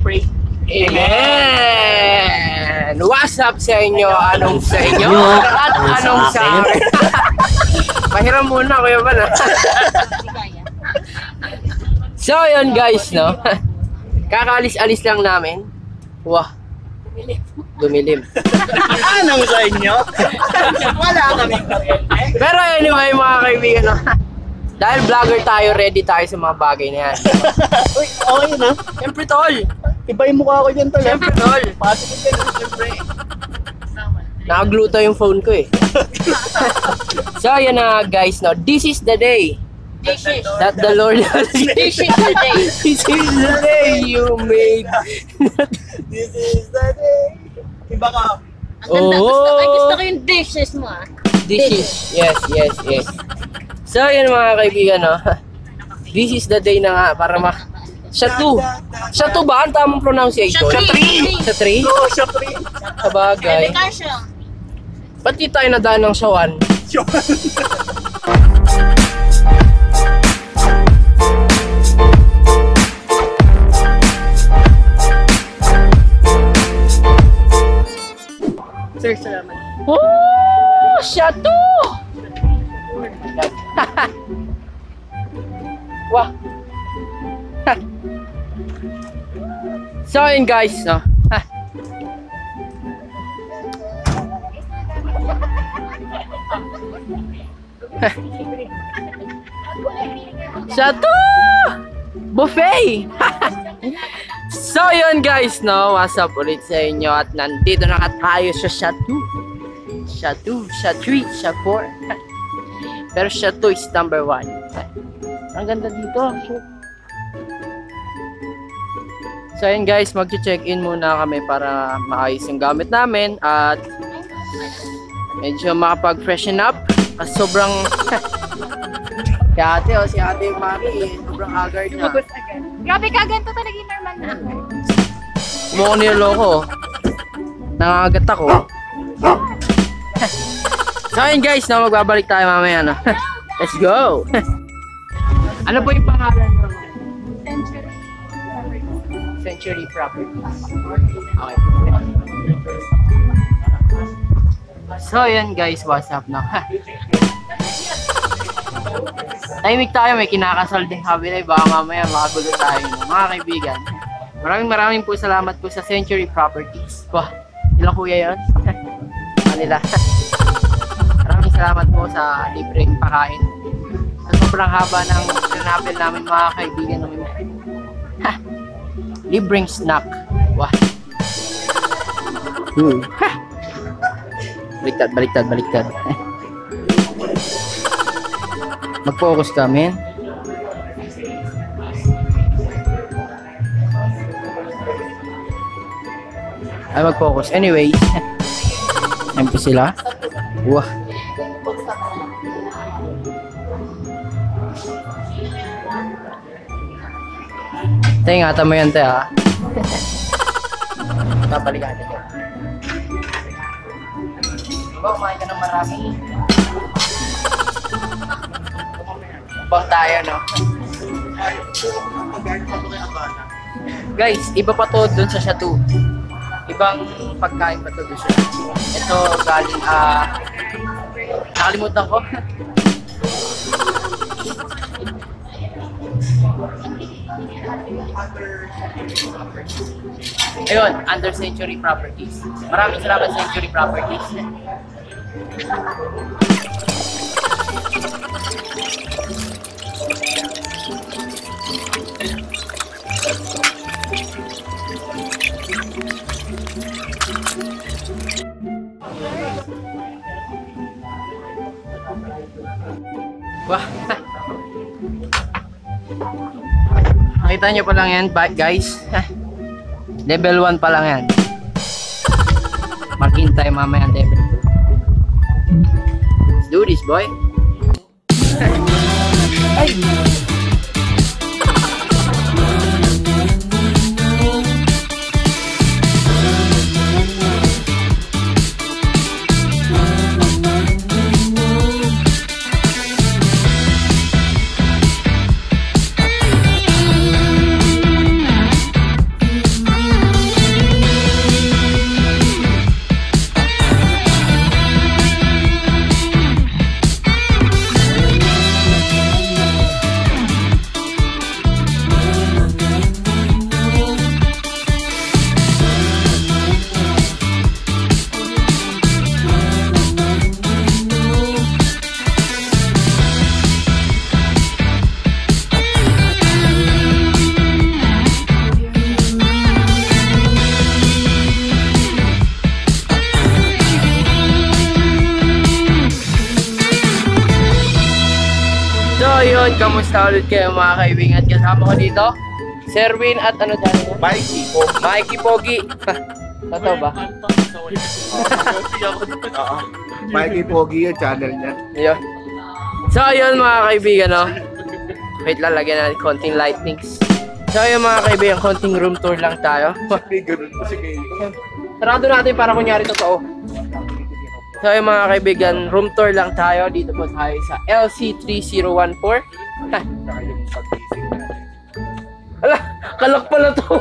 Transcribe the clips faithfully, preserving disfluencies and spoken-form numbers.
pray. Amen! What's up sa inyo? Anong sa inyo? At anong sa akin? Pahiram muna, kuya ba na? So, yun guys, no? Kakaalis-alis lang namin. Wah, dumilim. Anong sa inyo? Wala kaming kuryente. Pero anyway, mga kaibigan, no? Dahil vlogger tayo, ready tayo sa mga bagay na yan. Uy, okay na. Siyempre, tol. Iba yung mukha ko dyan, tol. Siyempre, tol. Positive ka na, siyempre. Nakagluto yung phone ko eh. So, yun na guys, no? This is the day. This is That the Lord has This is the day. This is the day you made. This is the day. Iba ka. Ang ganda. Oo. Gusto, ay, gusto ko yung dishes mo ah. This is, yes, yes, yes. So, yun mga kaibigan, no? This is the day na nga para ma... Siya two. Siya two ba? Ang tamang pronunciation? Siya three. Siya three? Oo, siya pre. Sabagay. Education. Pati tayo nadaan ng sawan. Sir, salamat. Oh! Siya two! Wah! So yun guys, no? Siya two! Buffet! So yun guys, no? What's up ulit sa inyo at nandito na tayo sa Siya two. Siya two, Siya three, Siya four. Pero Siya two is number one. Ang ganda dito. So yun guys, mag-check-in muna kami para maayos yung gamit namin at medyo makapag-freshen up. Kasi sobrang... si ate o, si ate Maki, sobrang haggard na. Grabe ka, ganito talaga yung normal na ako. Mukha niloloko. Nangagat ako. So yun guys, no, magbabalik tayo mamaya, no? Let's go! Ano po yung pangalan mo? Century. Century Properties. Okay. So yun guys, what's up na? Tahimik tayo, may kinakasal din kami na baka mamaya makagulo tayo. Mga kaibigan, maraming maraming po salamat po sa Century Properties. Wah, ilang kuya yun? Manila. Maraming salamat po sa libreng pakain. Sa sobrang haba ng travel namin mga kaibigan namin. Ha! Libreng snack. Wah. Hmm. Ha! Baliktad, baliktad, baliktad. Mag-focus kami. Ay, mag-focus. Anyway. Ayan po sila. Wah. Te, ingatan mo yan, te, ha? Babalikan ito. Diba, kumain ka ng marami. Bang tayo, no? Guys, iba pa to dun sa Siya two. Ibang pagkain pa to dun sa Siya two. Ito, galing, ah... Uh, nakalimutan ko. Ayun, under Century Properties. Maraming salamat Century Properties. Wah. Nakita nyo pa lang yan, guys. Level one pa lang yan. Markin tayo mamaya level two. Let's do this, boy. Ay! So yun, kamusta ulit kayo mga kaibigan? Kasama ko dito, Serwin at ano dyan? Mikey, Pogi. Mikey Pogi. Totoo ba? Oo. Mikey Pogi yung channel niya. Yun. So yun mga kaibigan, no? Wait lang, lagyan natin konting lightnings. So yun mga kaibigan, konting room tour lang tayo. May ganun po si Kayo. Sarado natin para kunyari totoo. So yun mga kaibigan, room tour lang tayo. Dito po tayo sa L C three zero one four. Ha! Saka yung pag-ising natin. Ala, kalak pala to.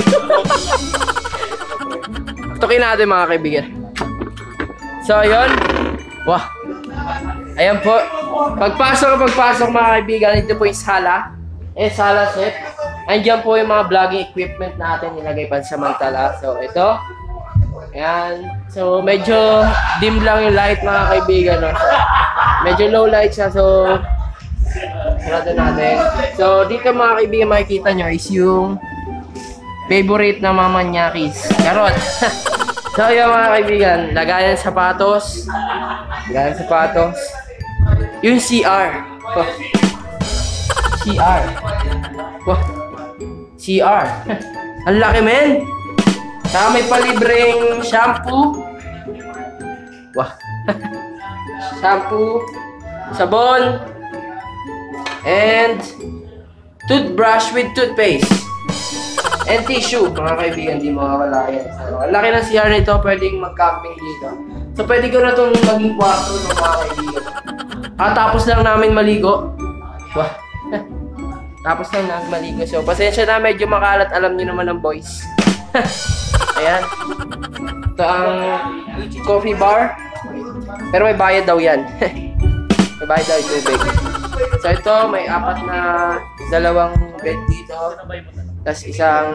Tukin natin mga kaibigan. So yun. Wah. Ayan po. Pagpasok pagpasok mga kaibigan, ito po yung sala. Eh, sala set. Andiyan po yung mga vlogging equipment natin nilagay pansamantala. So ito. Ayan. So medyo dim lang yung light mga kaibigan. No? So, medyo low light siya. So sarado natin. So dito mga kaibigan makikita nyo is yung favorite na Mama Nyakis. Karot. So yun mga kaibigan. Lagayan sapatos. Lagayan sapatos. Yung C R. Oh. C R. Wow. C R. Ang laki men. Saka may palibreng shampoo. Wah. Shampoo. Sabon. And toothbrush with toothpaste. And tissue. Mga kaibigan, di makakala yan. So, ang laki ng C R nito. Pwedeng mag-camping dito. So pwede ko na itong maging kwarto ng mga kaibigan. Ah, tapos lang namin maligo. Wah. Tapos lang namin maligo. So pasensya na, medyo makalat. Alam niyo naman ng boys. Ayan. Ito ang coffee bar. Pero may bayad daw yan. May bayad daw yung tubig. So ito, may apat na dalawang bed dito. Tapos isang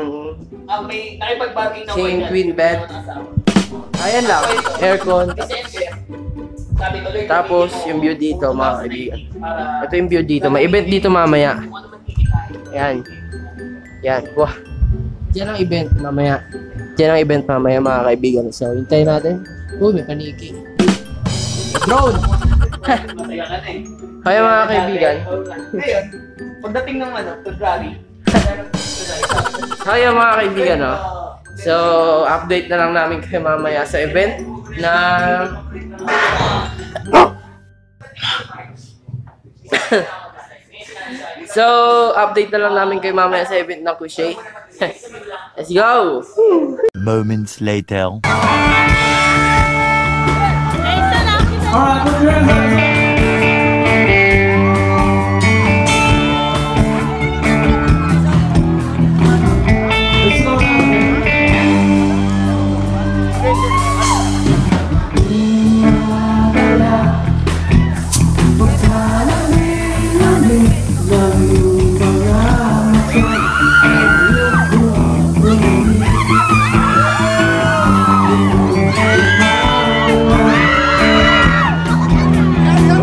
sing queen bed. Ayan lang. Aircon. Tapos yung view dito mga kaibigan. Ito yung view dito. May event dito mamaya. Ayan. Yan. Wah. Diyan ang event mamaya. Diyan ang event mamaya mga kaibigan. So, hintayin natin. Uy, may paniki. Drone! Kaya mga kaibigan. Pagdating ng ano, to rally. Kaya mga kaibigan, no? So, update na lang namin kayo mamaya sa event na... So, update na lang namin kayo mamaya sa event ng Kushay. Let's go! Moments later. Yan,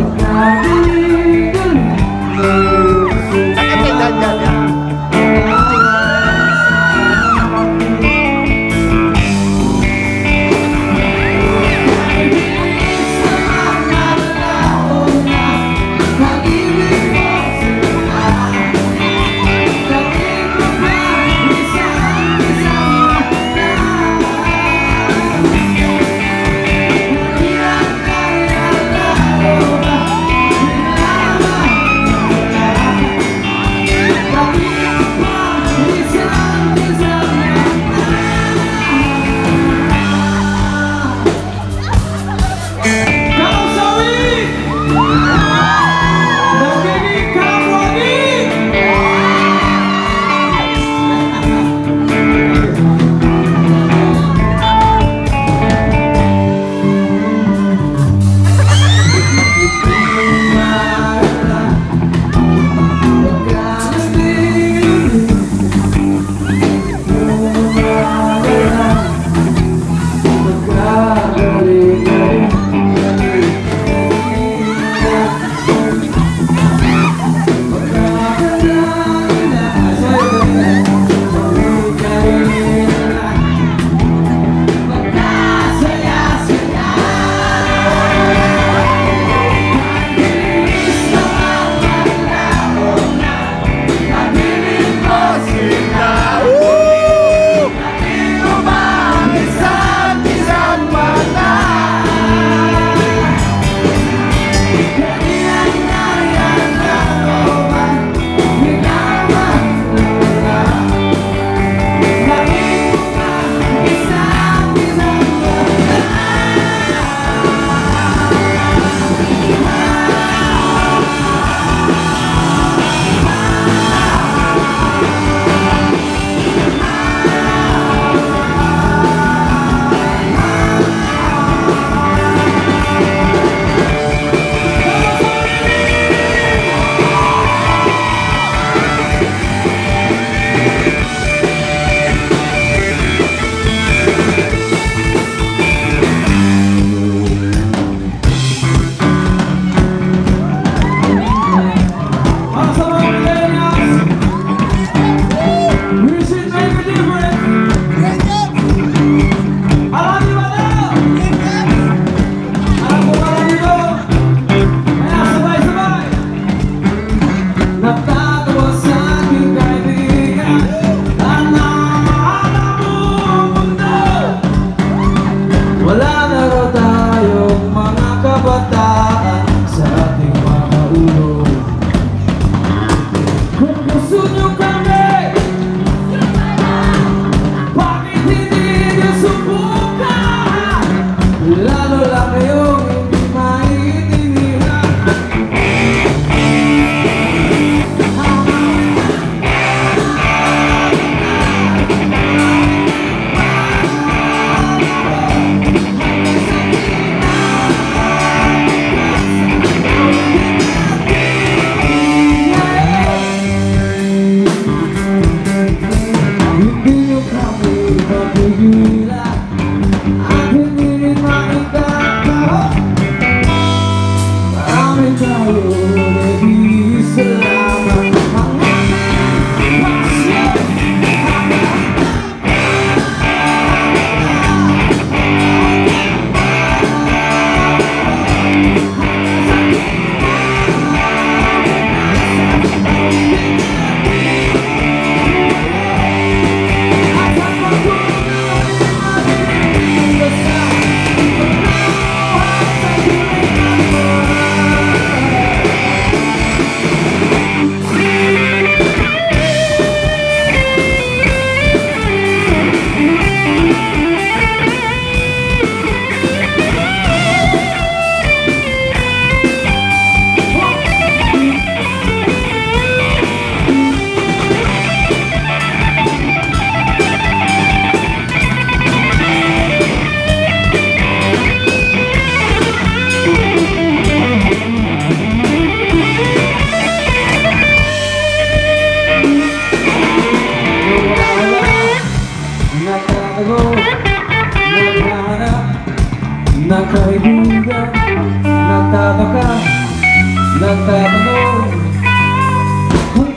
kaibigan, nagtaka ka, nagtatanong kung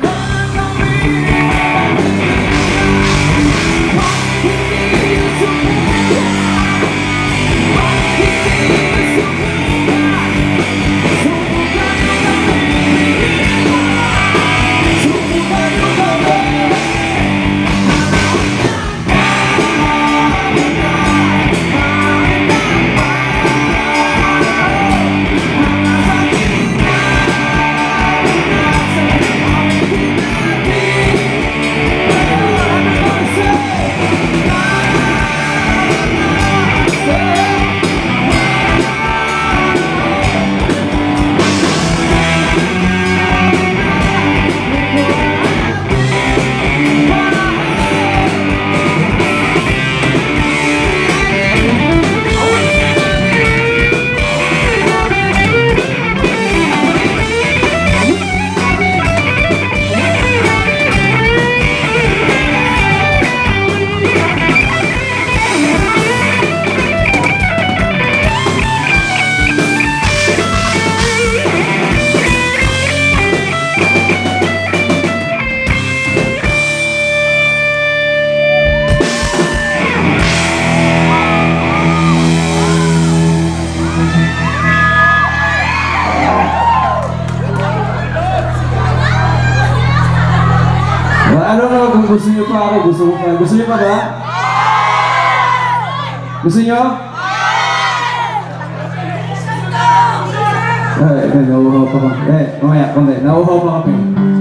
ano na kung gusto niyo pa ako, gusto ko pa. Gusto niyo pa ba? Gusto niyo? Ay, nauuhaw pa ka. Eh, mamaya, konti. Nauuhaw pa kami.